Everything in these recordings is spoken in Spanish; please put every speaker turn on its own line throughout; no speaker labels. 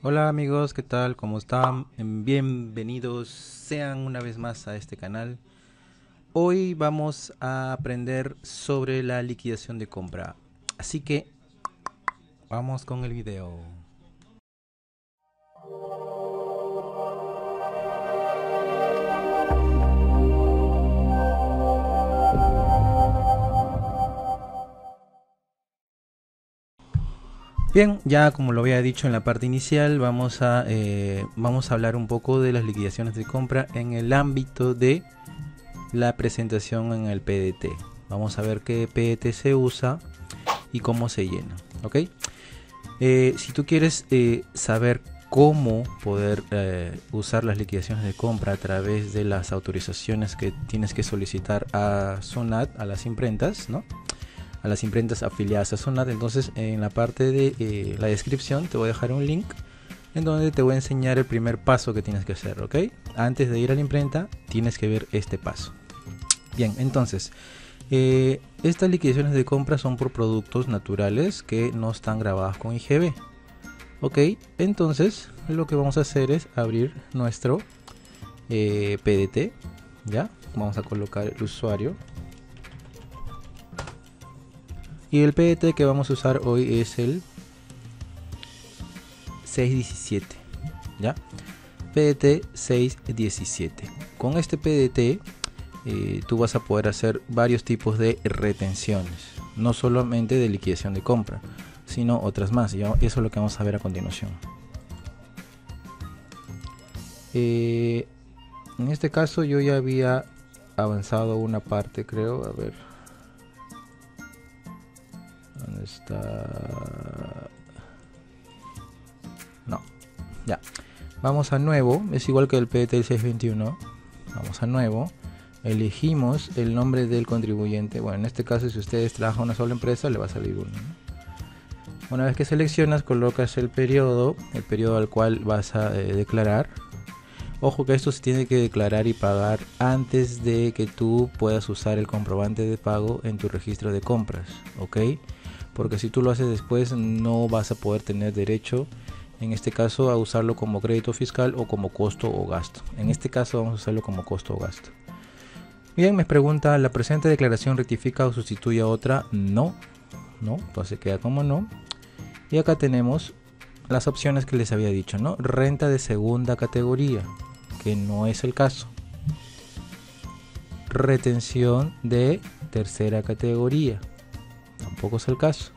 Hola amigos, ¿qué tal? ¿Cómo están? Bienvenidos sean una vez más a este canal. Hoy vamos a aprender sobre la liquidación de compra. Así que vamos con el video. Bien, ya como lo había dicho en la parte inicial, vamos a hablar un poco de las liquidaciones de compra en el ámbito de la presentación en el PDT. Vamos a ver qué PDT se usa y cómo se llena, ¿ok? Si tú quieres saber cómo poder usar las liquidaciones de compra a través de las autorizaciones que tienes que solicitar a SUNAT, a las imprentas, ¿no? A las imprentas afiliadas a SUNAT, entonces en la parte de la descripción te voy a dejar un link en donde te voy a enseñar el primer paso que tienes que hacer, ¿ok? Antes de ir a la imprenta tienes que ver este paso. Bien, entonces estas liquidaciones de compra son por productos naturales que no están grabados con IGB. Ok, entonces lo que vamos a hacer es abrir nuestro PDT. Ya, vamos a colocar el usuario. Y el PDT que vamos a usar hoy es el 617. Ya, PDT 617. Con este PDT tú vas a poder hacer varios tipos de retenciones, no solamente de liquidación de compra, sino otras más. Eso es lo que vamos a ver a continuación. En este caso yo ya había avanzado una parte, creo. A ver, ¿dónde está? No, ya. Vamos a nuevo, es igual que el PDT 621. Vamos a nuevo. Elegimos el nombre del contribuyente. Bueno, en este caso, si ustedes trabajan en una sola empresa, le va a salir uno, ¿no? Una vez que seleccionas, colocas el periodo al cual vas a declarar. Ojo que esto se tiene que declarar y pagar antes de que tú puedas usar el comprobante de pago en tu registro de compras, ¿ok? Porque si tú lo haces después, no vas a poder tener derecho, en este caso, a usarlo como crédito fiscal o como costo o gasto. En este caso vamos a usarlo como costo o gasto. Bien, me pregunta, ¿la presente declaración rectifica o sustituye a otra? No, entonces queda como no. Y acá tenemos las opciones que les había dicho, ¿no? Renta de segunda categoría, que no es el caso. Retención de tercera categoría, tampoco es el caso.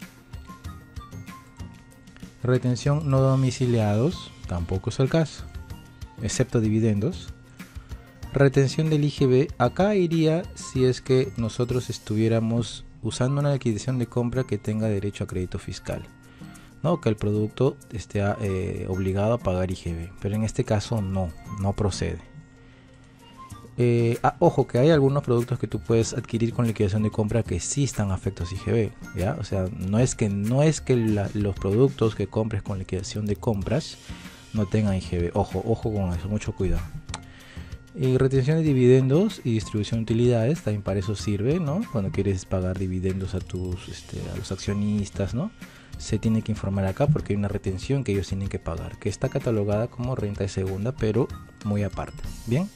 Retención no domiciliados, tampoco es el caso, excepto dividendos. Retención del IGB, acá iría si es que nosotros estuviéramos usando una liquidación de compra que tenga derecho a crédito fiscal, ¿no? Que el producto esté obligado a pagar IGB, pero en este caso no procede. Ojo que hay algunos productos que tú puedes adquirir con liquidación de compra que sí están afectos a IGB, ¿ya? O sea, no es que los productos que compres con liquidación de compras no tengan IGB. Ojo con eso, mucho cuidado. Retención de dividendos y distribución de utilidades también para eso sirve, ¿no? Cuando quieres pagar dividendos a a los accionistas, ¿no? Se tiene que informar acá porque hay una retención que ellos tienen que pagar, que está catalogada como renta de segunda, pero muy aparte. Bien.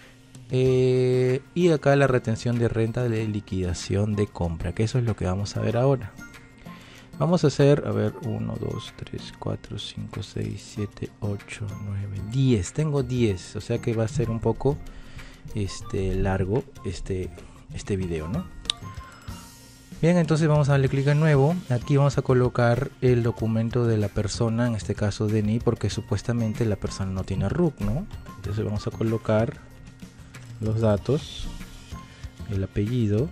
Y acá la retención de renta de liquidación de compra, que eso es lo que vamos a ver ahora. Vamos a hacer, a ver, 1, 2, 3, 4, 5, 6, 7, 8, 9, 10. Tengo 10, o sea que va a ser un poco largo este video, ¿no? Bien, entonces vamos a darle clic en nuevo. Aquí vamos a colocar el documento de la persona, en este caso DNI, porque supuestamente la persona no tiene RUC, ¿no? Entonces vamos a colocar los datos, el apellido,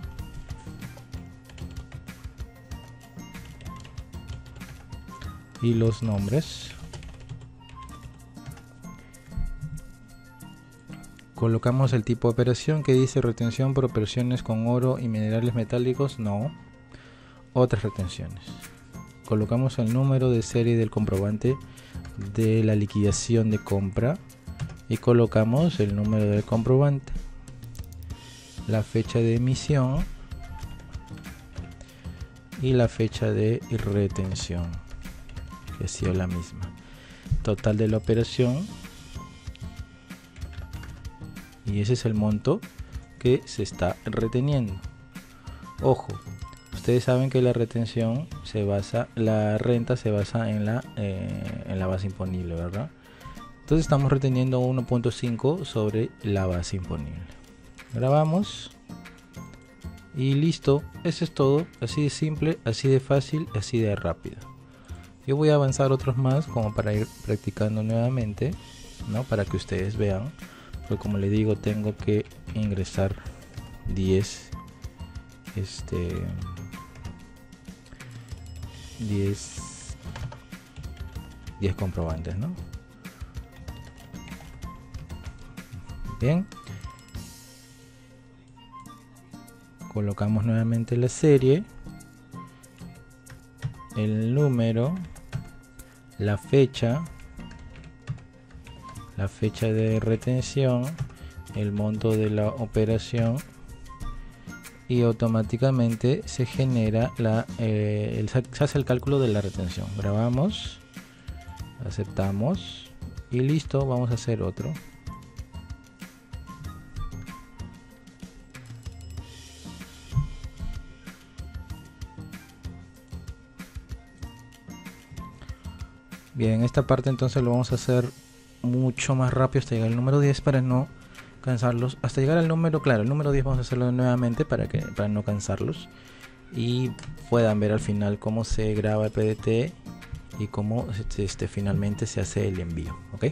y los nombres. Colocamos el tipo de operación que dice retención por operaciones con oro y minerales metálicos. No, otras retenciones. Colocamos el número de serie del comprobante de la liquidación de compra y colocamos el número del comprobante, la fecha de emisión y la fecha de retención, que ha sido la misma. total de la operación, y ese es el monto que se está reteniendo. Ojo, ustedes saben que la retención se basa, la renta se basa en la base imponible, ¿verdad? Entonces estamos reteniendo 1.5 sobre la base imponible. Grabamos y listo. Eso es todo, así de simple, así de fácil, así de rápido. Yo voy a avanzar otros más como para ir practicando nuevamente, ¿no? Para que ustedes vean, porque como les digo, tengo que ingresar 10 comprobantes, ¿no? Bien, colocamos nuevamente la serie, el número, la fecha de retención, el monto de la operación, y automáticamente se genera se hace el cálculo de la retención. Grabamos, aceptamos y listo. Vamos a hacer otro. Bien, esta parte entonces lo vamos a hacer mucho más rápido hasta llegar al número 10 para no cansarlos. Hasta llegar al número, claro, el número 10 vamos a hacerlo nuevamente para no cansarlos y puedan ver al final cómo se graba el PDT y cómo finalmente se hace el envío, ¿ok?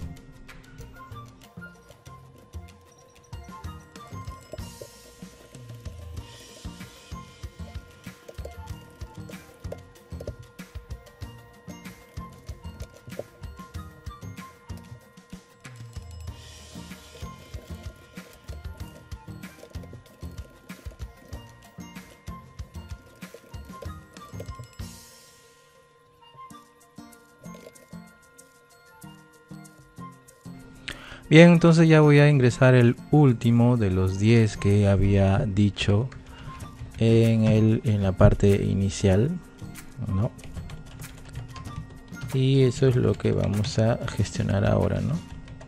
Bien, entonces ya voy a ingresar el último de los 10 que había dicho en la parte inicial, ¿no? Y eso es lo que vamos a gestionar ahora, ¿no?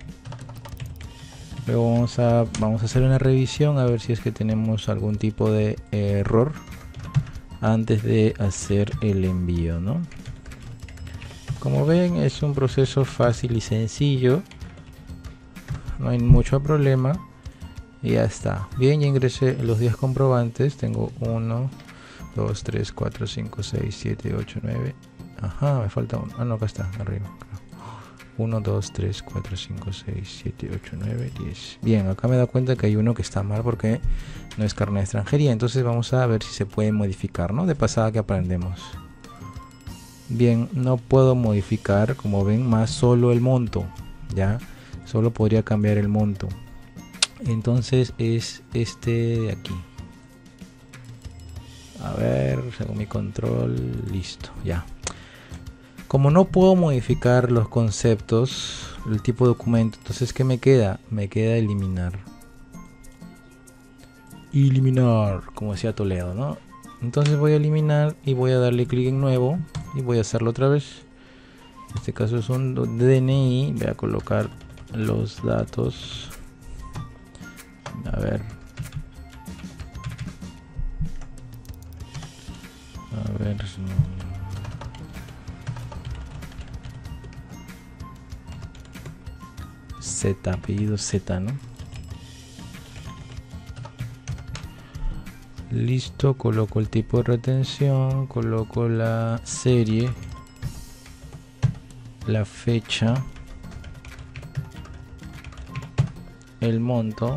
Luego vamos a hacer una revisión a ver si es que tenemos algún tipo de error antes de hacer el envío, ¿no? Como ven, es un proceso fácil y sencillo. No hay mucho problema y ya está. Bien, ya ingresé los 10 comprobantes. Tengo 1, 2, 3, 4, 5, 6, 7, 8, 9. Ajá, me falta uno. Ah, no, acá está, arriba. 1, 2, 3, 4, 5, 6, 7, 8, 9, 10. Bien, acá me da cuenta que hay uno que está mal porque no es carnet de extranjería. Entonces vamos a ver si se puede modificar, ¿no? De pasada que aprendemos. Bien, no puedo modificar, como ven, más solo el monto, ¿ya? Solo podría cambiar el monto. Entonces es este de aquí. A ver, según mi control, listo, ya. Como no puedo modificar los conceptos, el tipo de documento, entonces ¿qué me queda? Me queda eliminar. Eliminar, como decía Toledo, ¿no? Entonces voy a eliminar y voy a darle clic en nuevo y voy a hacerlo otra vez. En este caso es un DNI, voy a colocar los datos. A ver, Z, apellido Z, ¿no? Listo, coloco el tipo de retención, coloco la serie, la fecha, el monto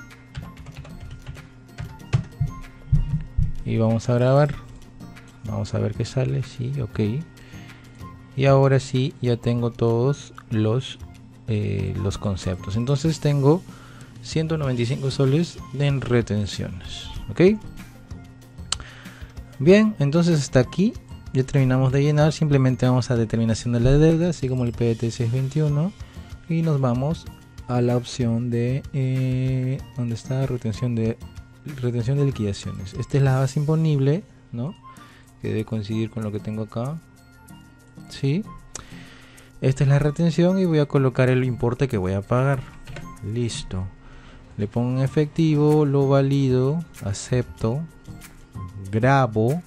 y vamos a grabar. Vamos a ver qué sale. Sí, ok. Y ahora sí, ya tengo todos los conceptos. Entonces tengo 195 soles en retenciones. Ok. Bien, entonces hasta aquí ya terminamos de llenar. Simplemente vamos a determinación de la deuda, así como el PDT 621, y nos vamos a la opción de donde está retención de liquidaciones. Esta es la base imponible, ¿no? Que debe coincidir con lo que tengo acá. Sí. Esta es la retención y voy a colocar el importe que voy a pagar. Listo. Le pongo en efectivo, lo valido, acepto, grabo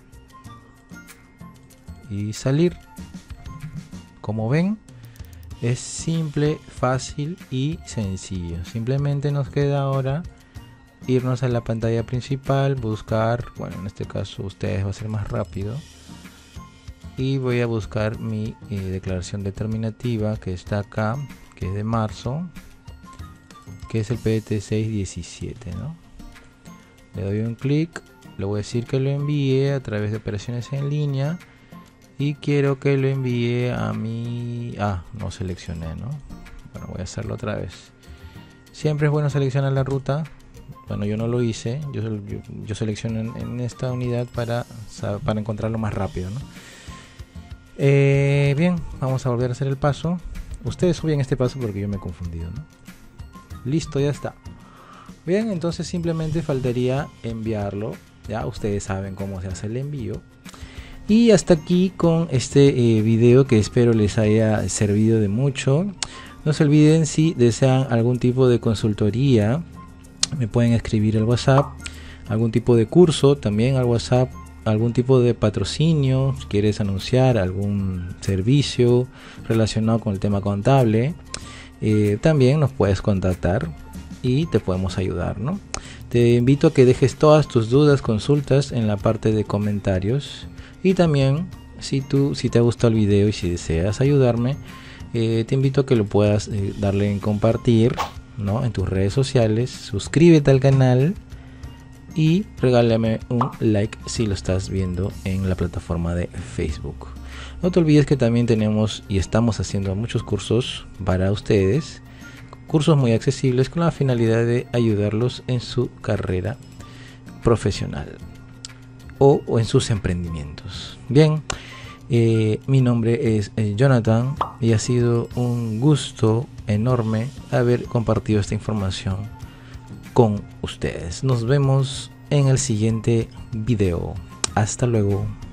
y salir. Como ven, es simple, fácil y sencillo. Simplemente nos queda ahora irnos a la pantalla principal, buscar, bueno, en este caso ustedes va a ser más rápido, y voy a buscar mi declaración determinativa que está acá, que es de marzo, que es el PDT 617, ¿no? Le doy un clic, le voy a decir que lo envíe a través de operaciones en línea y quiero que lo envíe a mi... no seleccioné, ¿no? Bueno, voy a hacerlo otra vez. Siempre es bueno seleccionar la ruta. Bueno, yo no lo hice, yo selecciono en esta unidad para encontrarlo más rápido, ¿no? Bien, vamos a volver a hacer el paso. Ustedes suben este paso porque yo me he confundido, ¿no? Listo, ya está. Bien, entonces simplemente faltaría enviarlo. Ya ustedes saben cómo se hace el envío. Y hasta aquí con este video, que espero les haya servido de mucho. No se olviden, si desean algún tipo de consultoría, me pueden escribir al WhatsApp. Algún tipo de curso también al WhatsApp. Algún tipo de patrocinio, si quieres anunciar algún servicio relacionado con el tema contable, también nos puedes contactar y te podemos ayudar, ¿no? Te invito a que dejes todas tus dudas, consultas en la parte de comentarios. Y también, si te ha gustado el video y si deseas ayudarme, te invito a que lo puedas darle en compartir, ¿no? En tus redes sociales. Suscríbete al canal y regálame un like si lo estás viendo en la plataforma de Facebook. No te olvides que también tenemos y estamos haciendo muchos cursos para ustedes, cursos muy accesibles con la finalidad de ayudarlos en su carrera profesional o en sus emprendimientos. Bien, mi nombre es Jonathan y ha sido un gusto enorme haber compartido esta información con ustedes. Nos vemos en el siguiente video. Hasta luego.